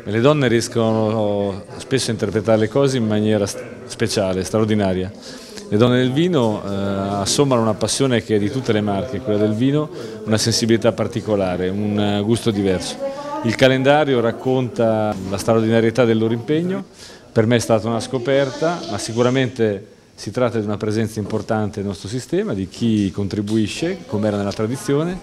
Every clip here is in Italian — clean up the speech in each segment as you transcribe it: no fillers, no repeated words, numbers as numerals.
Le donne riescono spesso a interpretare le cose in maniera speciale, straordinaria. Le donne del vino assommano una passione che è di tutte le marche, quella del vino, una sensibilità particolare, un gusto diverso. Il calendario racconta la straordinarietà del loro impegno, per me è stata una scoperta, ma sicuramente si tratta di una presenza importante nel nostro sistema, di chi contribuisce, come era nella tradizione,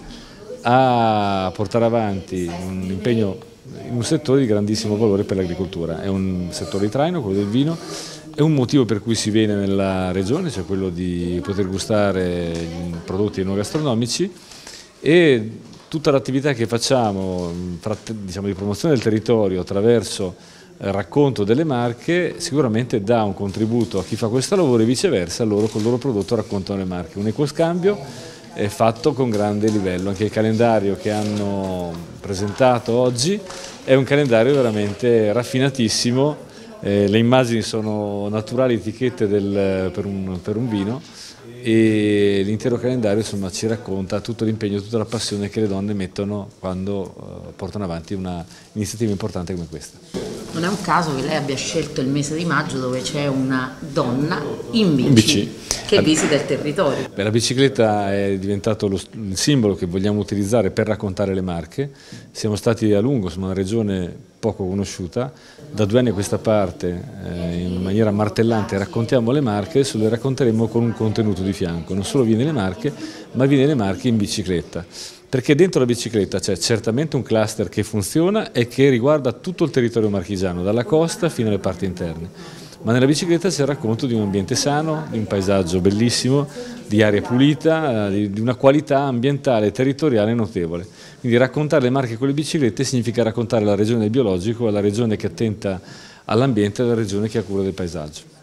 a portare avanti un impegno in un settore di grandissimo valore per l'agricoltura. È un settore di traino, quello del vino, è un motivo per cui si viene nella regione, cioè quello di poter gustare prodotti enogastronomici, e tutta l'attività che facciamo, diciamo, di promozione del territorio attraverso il racconto delle marche sicuramente dà un contributo a chi fa questo lavoro e viceversa loro col loro prodotto raccontano le marche. Un equo scambio è fatto con grande livello, anche il calendario che hanno presentato oggi è un calendario veramente raffinatissimo, le immagini sono naturali etichette per un vino e l'intero calendario insomma, ci racconta tutto l'impegno, tutta la passione che le donne mettono quando portano avanti un'iniziativa importante come questa. Non è un caso che lei abbia scelto il mese di maggio dove c'è una donna in bici. Che visita il territorio. La bicicletta è diventato il simbolo che vogliamo utilizzare per raccontare le Marche. Siamo stati a lungo, siamo una regione poco conosciuta, da 2 anni a questa parte in maniera martellante raccontiamo le Marche, adesso le racconteremo con un contenuto di fianco, non solo viene le Marche, ma viene le Marche in bicicletta. Perché dentro la bicicletta c'è certamente un cluster che funziona e che riguarda tutto il territorio marchigiano, dalla costa fino alle parti interne. Ma nella bicicletta c'è il racconto di un ambiente sano, di un paesaggio bellissimo, di aria pulita, di una qualità ambientale e territoriale notevole. Quindi raccontare le Marche con le biciclette significa raccontare la regione del biologico, la regione che è attenta all'ambiente e la regione che ha cura del paesaggio.